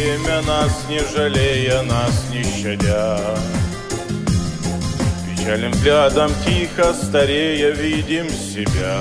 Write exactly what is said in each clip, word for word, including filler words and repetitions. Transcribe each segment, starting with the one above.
время нас не жалея, нас не щадя. Печальным взглядом тихо старея видим себя.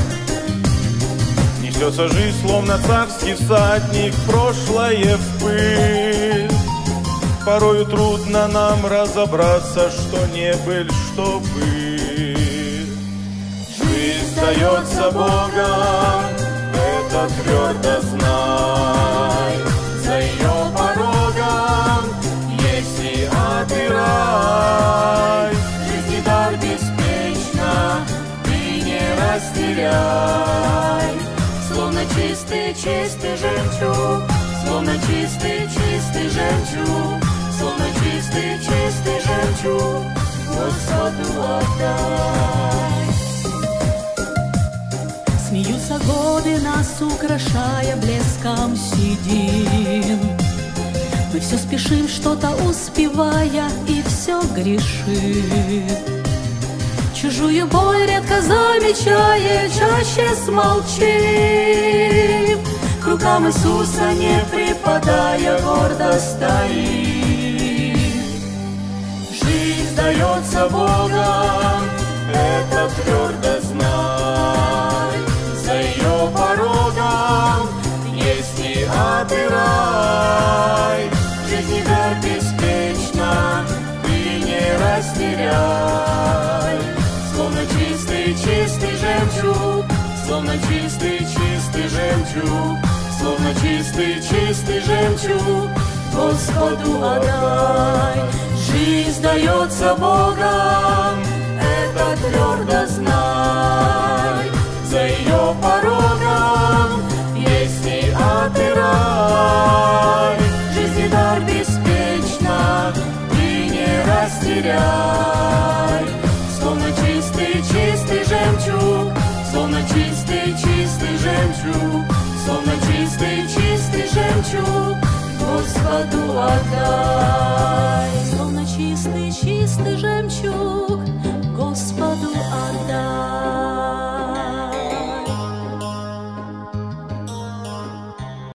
Несется жизнь, словно царский всадник, прошлое в пыль. Порою трудно нам разобраться, что не быль, что быль. Жизнь дается Богом, это твердо знай. За ее порогом есть и ад, и рай. Жизни дар беспечно, ты не растеряй. Словно чистый, чистый жемчуг, словно чистый, чистый жемчуг, словно чистый, чистый жемчуг, Господу отдай. Смеются годы, нас украшая блеском седин. Мы все спешим, что-то успевая, и все грешим. Чужую боль редко замечая, чаще смолчим. К рукам Иисуса не припадая, гордо стоим. Жизнь дается Богом, это твердо знай. За ее порогом есть и ад, и рай. Жизнь дар беспечна, ты не растеряй. Словно чистый, чистый жемчуг, словно чистый, чистый жемчуг, словно чистый, чистый жемчуг, Господу отдай. Жизнь дается Богом, это твердо знай. За ее порогом есть и ад, и рай. Жизнь дар беспечна, ты не растеряй. Словно чистый, чистый жемчуг, словно чистый, чистый жемчуг, словно чистый, чистый жемчуг, Господу отдай. Словно чистый, чистый жемчуг, Господу отдай.